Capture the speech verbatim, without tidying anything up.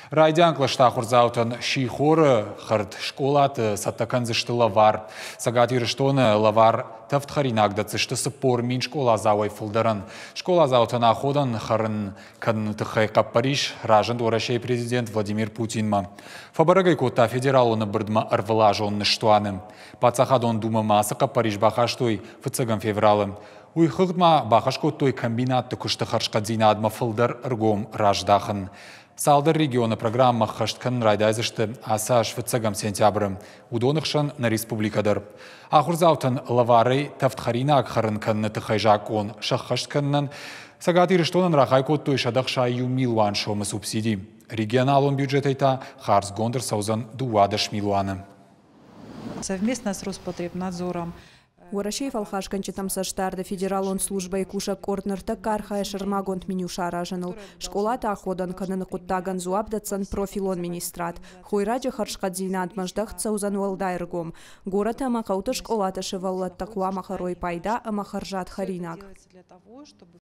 Райдян клаштахурзаутан шихоры хард школаты саттакан зышты лавар. Сагат ирыштоны лавар тафтхаринагда цышты сыппор мин школа завай фылдырын. Школа заутан аходан харын кан тыхай Париж ражын дорашей президент Владимир Путинма. Фабарагай кота федералуны бірдма арвылажонны штуаны. Пацахадон дума масыка Париж бахаштой фыцыган февралы. Уй хыгдма бахашко той комбинатты күшті харшқадзина адма фылдар ыргом раждахын. Салдар регионы программа хашткан райдайзышты асаш фыцыгам сентябры. Удонықшын на республикадыр. Ахурзаутын лавары тафтхаринак харын канны тыхайжакон шахаштканнан Сагат ирыштонын рахайкот той шадах шайю милуан шомы субсидий. Регионалон бюджетайта харс гондыр саузан дуадыш милуаны. Совместно с Роспотребнадзором Уарашей фалхашканчы тамсаштарды федералон службай куша корнырты кархая шырмагонт менюша ражыныл. Школата аходан каныны куттаган зуабдатсан профилон министрат. Хойраджа харшкадзина адмаждах цаузан уалдайргом. Город амакауты школата шываллат такуа махарой пайда амахаржат харинак.